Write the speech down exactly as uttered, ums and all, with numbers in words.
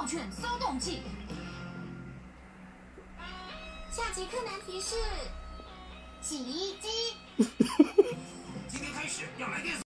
套券搜动器。下节课难题是洗衣机。 今天开始要来电。